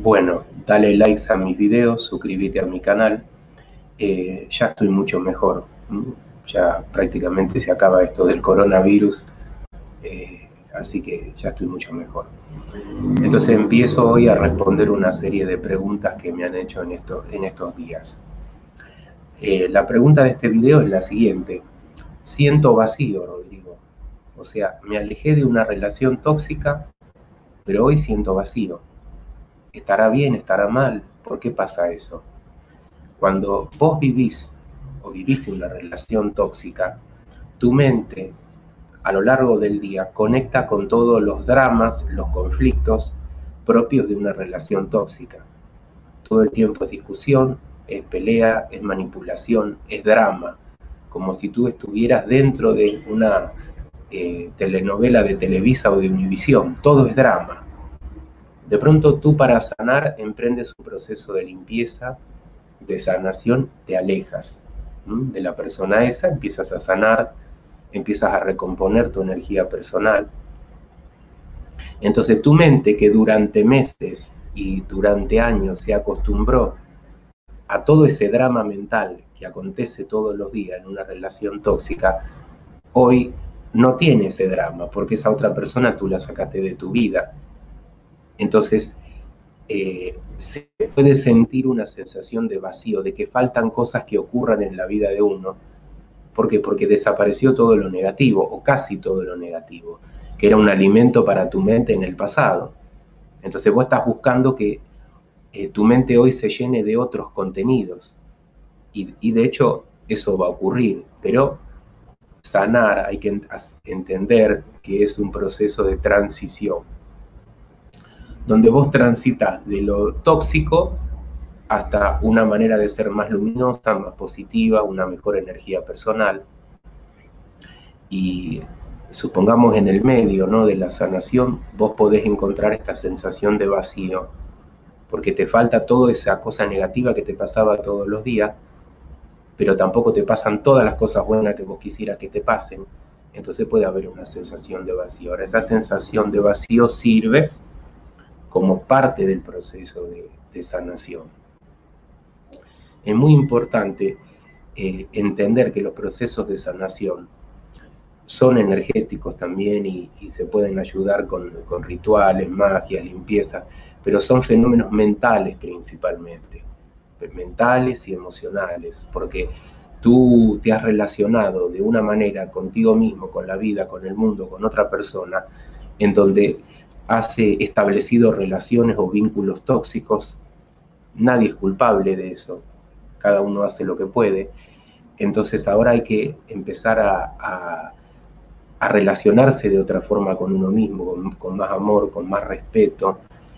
Bueno, dale likes a mis videos, suscríbete a mi canal. Ya estoy mucho mejor. Ya prácticamente se acaba esto del coronavirus, así que ya estoy mucho mejor. Entonces empiezo hoy a responder una serie de preguntas que me han hecho en estos días. La pregunta de este video es la siguiente. Siento vacío, Rodrigo. O sea, me alejé de una relación tóxica, pero hoy siento vacío. ¿Estará bien? ¿Estará mal? ¿Por qué pasa eso? Cuando vos vivís o viviste una relación tóxica, tu mente a lo largo del día conecta con todos los dramas, los conflictos propios de una relación tóxica. Todo el tiempo es discusión, es pelea, es manipulación, es drama, como si tú estuvieras dentro de una telenovela de Televisa o de Univisión. Todo es drama. De pronto tú, para sanar, emprendes un proceso de limpieza, de sanación, te alejas de la persona esa, empiezas a sanar, empiezas a recomponer tu energía personal. Entonces tu mente, que durante meses y durante años se acostumbró a todo ese drama mental que acontece todos los días en una relación tóxica, hoy no tiene ese drama, porque esa otra persona tú la sacaste de tu vida. Entonces se puede sentir una sensación de vacío, de que faltan cosas que ocurran en la vida de uno. ¿Por qué? Porque desapareció todo lo negativo, o casi todo lo negativo, que era un alimento para tu mente en el pasado. Entonces vos estás buscando que tu mente hoy se llene de otros contenidos. Y de hecho eso va a ocurrir, pero sanar, hay que entender que es un proceso de transición, donde vos transitas de lo tóxico hasta una manera de ser más luminosa, más positiva, una mejor energía personal. Y supongamos en el medio, ¿no?, de la sanación, vos podés encontrar esta sensación de vacío, porque te falta toda esa cosa negativa que te pasaba todos los días, pero tampoco te pasan todas las cosas buenas que vos quisieras que te pasen. Entonces puede haber una sensación de vacío. Ahora, esa sensación de vacío sirve como parte del proceso de sanación. Es muy importante entender que los procesos de sanación son energéticos también y se pueden ayudar con rituales, magia, limpieza, pero son fenómenos mentales principalmente, mentales y emocionales, porque tú te has relacionado de una manera contigo mismo, con la vida, con el mundo, con otra persona, en donde has establecido relaciones o vínculos tóxicos. Nadie es culpable de eso, cada uno hace lo que puede. Entonces ahora hay que empezar a relacionarse de otra forma con uno mismo, con más amor, con más respeto,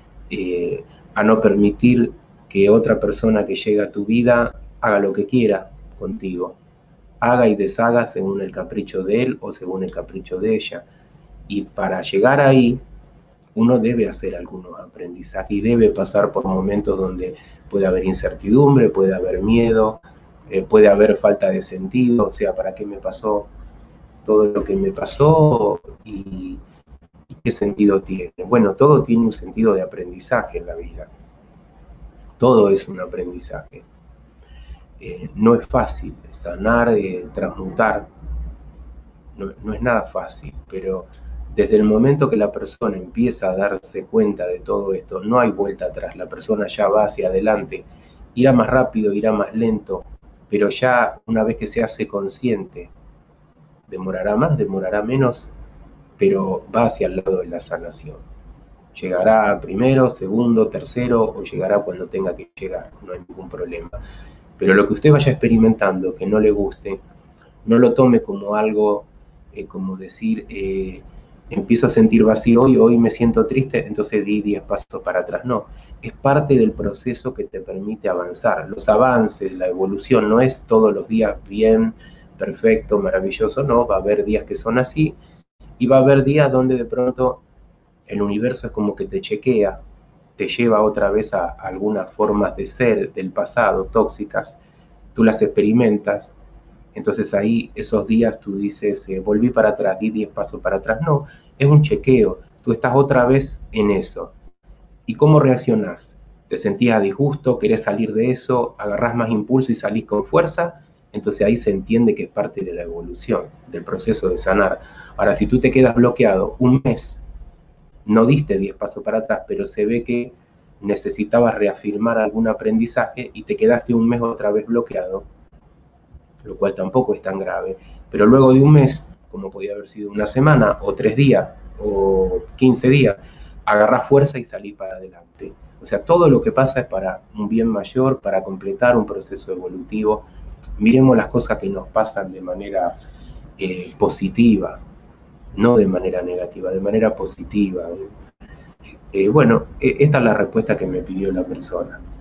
a no permitir que otra persona que llega a tu vida haga lo que quiera contigo, haga y deshaga según el capricho de él o según el capricho de ella. Y para llegar ahí, uno debe hacer algunos aprendizajes y debe pasar por momentos donde puede haber incertidumbre, puede haber miedo, puede haber falta de sentido, o sea, ¿para qué me pasó todo lo que me pasó y qué sentido tiene? Bueno, todo tiene un sentido de aprendizaje en la vida. Todo es un aprendizaje. No es fácil sanar, transmutar, no es nada fácil, pero desde el momento que la persona empieza a darse cuenta de todo esto, no hay vuelta atrás, la persona ya va hacia adelante, irá más rápido, irá más lento, pero ya una vez que se hace consciente, demorará más, demorará menos, pero va hacia el lado de la sanación. Llegará primero, segundo, tercero, o llegará cuando tenga que llegar, no hay ningún problema. Pero lo que usted vaya experimentando que no le guste, no lo tome como algo, como decir, empiezo a sentir vacío y hoy me siento triste, entonces di 10 pasos para atrás. No, es parte del proceso que te permite avanzar. Los avances, la evolución no es todos los días bien, perfecto, maravilloso, no, va a haber días que son así y va a haber días donde de pronto el universo es como que te chequea, te lleva otra vez a algunas formas de ser del pasado tóxicas, tú las experimentas. Entonces ahí esos días tú dices, volví para atrás, di 10 pasos para atrás. No, es un chequeo, tú estás otra vez en eso. ¿Y cómo reaccionás? te sentías a disgusto, querés salir de eso, agarrás más impulso y salís con fuerza, entonces ahí se entiende que es parte de la evolución, del proceso de sanar. Ahora, si tú te quedas bloqueado un mes, no diste 10 pasos para atrás, pero se ve que necesitabas reafirmar algún aprendizaje y te quedaste un mes otra vez bloqueado, lo cual tampoco es tan grave, pero luego de un mes, como podía haber sido una semana o 3 días o 15 días, agarrás fuerza y salís para adelante. O sea, todo lo que pasa es para un bien mayor, para completar un proceso evolutivo. Miremos las cosas que nos pasan de manera positiva, no de manera negativa, de manera positiva. Bueno, esta es la respuesta que me pidió la persona.